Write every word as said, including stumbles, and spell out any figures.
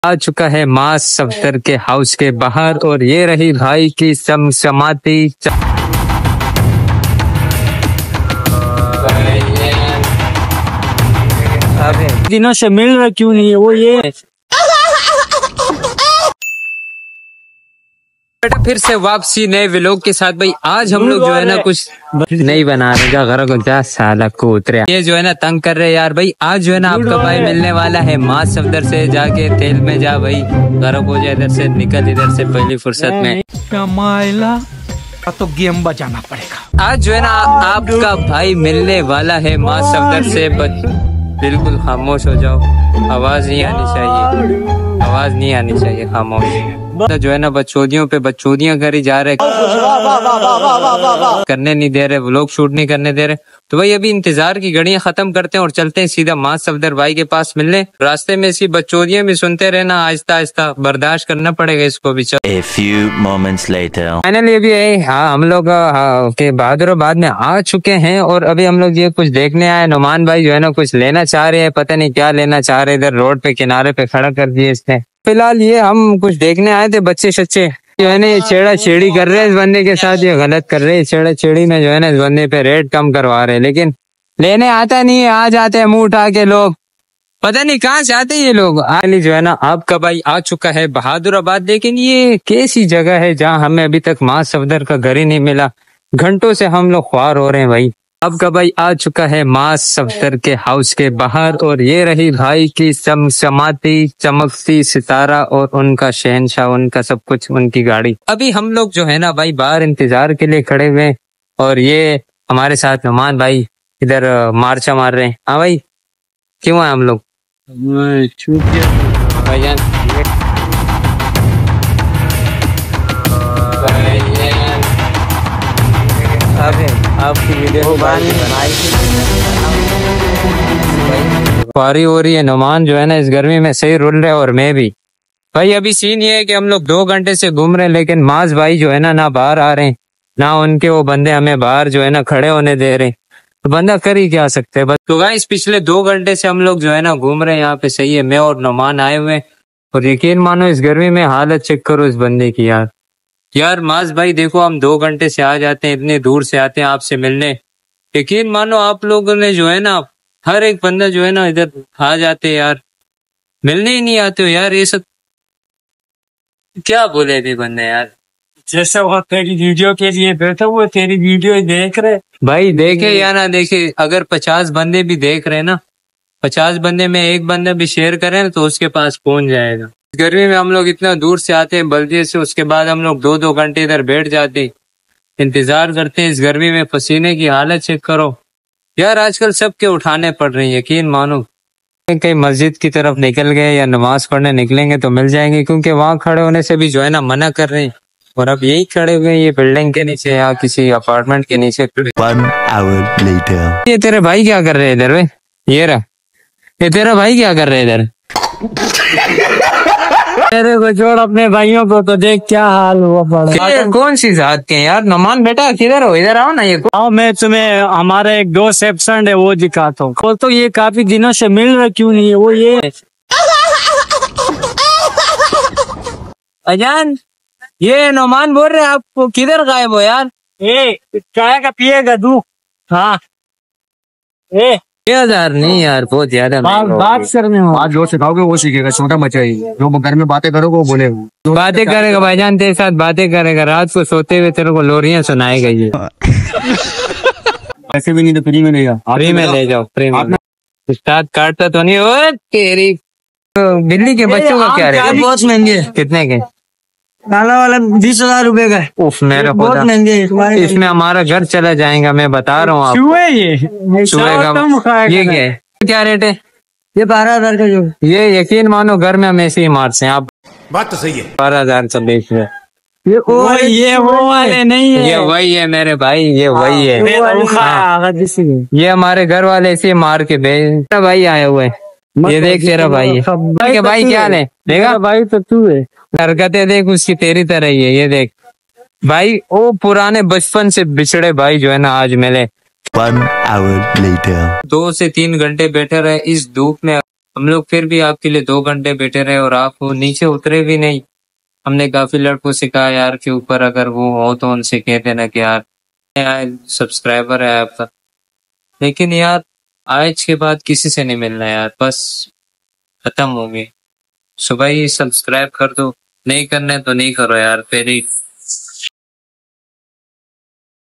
आ चुका है मास सफदर के हाउस के बाहर और ये रही भाई की समसमाती दिनों से मिल रहा क्यों नहीं है वो ये बेटा फिर से वापसी नए व्लॉग के साथ। भाई आज हम लोग जो है ना कुछ नहीं बना रहे, जा घरों को जा साला को उतरे ये जो है ना तंग कर रहे यार। भाई आज जो है ना आपका भाई मिलने वाला है मास सफदर से, जाके तेल में जा भाई घरों को जा, इधर से निकल इधर से पहली फुर्सत में तो गेम बजाना पड़ेगा। आज जो है ना आपका भाई मिलने वाला है मास सफदर से। बिल्कुल खामोश हो जाओ, आवाज नहीं आनी चाहिए, आवाज नहीं आनी चाहिए, खामोश। जो है ना बच्चोदियों पे बच्चोदियां करी जा रहे, करने नहीं दे रहे, व्लॉग शूट नहीं करने दे रहे। तो भाई अभी इंतजार की घड़ियां खत्म करते हैं और चलते हैं सीधा मास सफदर भाई के पास मिलने। रास्ते में इसकी बच्चोदियां भी सुनते रहना, आहिस्ता आहिस्ता बर्दाश्त करना पड़ेगा इसको भी। A few moments later. Finally अभी हाँ हम लोग हाँ, के बहादुराबाद में आ चुके हैं और अभी हम लोग ये कुछ देखने आए। नुमान भाई जो है ना कुछ लेना चाह रहे हैं, पता नहीं क्या लेना चाह रहे, इधर रोड पे किनारे पे खड़ा कर दिए इसने। फिलहाल ये हम कुछ देखने आए थे, बच्चे सच्चे जो है ना ये छेड़ा छेड़ी कर रहे हैं इस बंदे के साथ, ये गलत कर रहे हैं। छेड़ा छेड़ी में जो है ना इस बंदे पे रेट कम करवा रहे हैं, लेकिन लेने आता नहीं है। आ जाते हैं मुंह उठा के लोग, पता नहीं कहाँ से आते ये लोग। आली जो है ना आपका भाई आ चुका है बहादुराबाद, लेकिन ये कैसी जगह है जहाँ हमें अभी तक मास सफदर का घर ही नहीं मिला। घंटों से हम लोग ख्वार हो रहे हैं भाई। आपका भाई आ चुका है मास सफदर के हाउस के बाहर और ये रही भाई की समसमाती चमकती सितारा और उनका शहनशाह, उनका सब कुछ, उनकी गाड़ी। अभी हम लोग जो है ना भाई बाहर इंतजार के लिए खड़े हुए और ये हमारे साथ नुमान भाई इधर मार्चा मार रहे हैं। हाँ भाई क्यों है हम लोग भाईजान? आपकी वीडियो पारी हो रही है। नुमान जो है ना इस गर्मी में सही रुल रहे और मैं भी। भाई अभी सीन ये है कि हम लोग दो घंटे से घूम रहे हैं, लेकिन मास भाई जो है ना ना बाहर आ रहे हैं, ना उनके वो बंदे हमें बाहर जो है ना खड़े होने दे रहे हैं। तो बंदा कर ही क्या सकते हैं। तो गाइस पिछले दो घंटे से हम लोग जो है ना घूम रहे हैं यहाँ पे, सही है। मैं और नुमान आए हुए और यकीन मानो इस गर्मी में हालत चेक करो इस बंदे की यार। यार मास भाई देखो हम दो घंटे से आ जाते हैं, इतने दूर से आते हैं आपसे मिलने। यकीन मानो आप लोगों ने जो है ना हर एक बंदा जो है ना इधर आ जाते हैं यार, मिलने ही नहीं आते हो यार। ये सब क्या बोले भी बंदे यार। जैसा वो तेरी वीडियो के लिए बैठा हुआ, तेरी वीडियो देख रहे भाई, देखे या ना देखे, अगर पचास बंदे भी देख रहे ना, पचास बंदे में एक बंदा भी शेयर करे ना तो उसके पास पहुंच जाएगा। गर्मी में हम लोग इतना दूर से आते हैं बल्दिये से, उसके बाद हम लोग दो दो घंटे इधर बैठ जाते इंतजार करते हैं इस गर्मी में। पसीने की हालत चेक करो यार, आजकल सबके उठाने पड़ रही है। यकीन मानो कहीं मस्जिद की तरफ निकल गए या नमाज पढ़ने निकलेंगे तो मिल जाएंगे, क्योंकि वहाँ खड़े होने से भी जो है ना मना कर रहे हैं। और अब यही खड़े हुए ये बिल्डिंग के नीचे या किसी अपार्टमेंट के नीचे। One hour later. ये तेरे भाई क्या कर रहे हैं इधर? ये रहा, ये तेरा भाई क्या कर रहे हैं इधर? तेरे को छोड़, अपने भाइयों को तो देख क्या हाल हुआ पड़ा। कौन सी जात के हैं यार? नुमान बेटा किधर हो, इधर आओ ना। ये आओ, मैं तुम्हें हमारा एक दोस्त एब्सेंट है वो दिखाता हूँ। वो तो ये काफी दिनों से मिल रहा क्यों नहीं है वो ये अजान, ये नुमान बोल रहे आपको किधर गायब हो यार? ए चाय का पिएगा दूध? हाँ ए हजार नहीं यार, बहुत ज्यादा बात करने हो। आज जो सिखाओगे वो सीखेगा, छोटा मचाई। जो घर में बातें करोगे वो बोलेगा। बातें करेगा भाईजान, तेरे साथ बातें करेगा, रात को सोते हुए तेरे को लोरियां सुनाएगा ये। ऐसे भी नहीं तो फ्री में नहीं, फ्री में ले जाओ, फ्री में। उस्ताद काटता तो नहीं हो तेरी। बिल्ली के बच्चों का क्या रेट? बहुत महंगे। कितने के? काला वाला बीस हजार रूपए का। उफ मेरा बहुत महंगे। इसमें हमारा घर चला जाएगा, मैं बता रहा हूँ आप। चूहे ये चूहे का ये क्या है? क्या रेट है? ये बारह हजार का जो ये यकीन मानो घर में हम ऐसे ही मारते हैं। आप बात तो सही है। बारह हजार से बेच रहे। ये वो ये वो वाले नहीं है, ये वही है मेरे भाई, ये वही है। ये हमारे घर वाले ऐसे मार के बेच। भाई आए हुए, ये देख तेरा भाई है। भाई के भाई क्या है? देखा भाई तो तू है। हरकतें देख उसकी तेरी तरह ही है। ये देख भाई, वो पुराने बचपन से बिछड़े भाई जो है ना आज मिले। One hour later. दो से तीन घंटे बैठे रहे इस धूप में, हम लोग फिर भी आपके लिए दो घंटे बैठे रहे और आप वो नीचे उतरे भी नहीं। हमने काफी लड़कों से कहा यार के ऊपर अगर वो हो तो उनसे कह देना कि यार सब्सक्राइबर है आपका, लेकिन यार आज के बाद किसी से नहीं मिलना यार, बस खत्म हो गई। सुबह ही सब्सक्राइब कर दो, नहीं करना है तो नहीं करो यार, फिर ही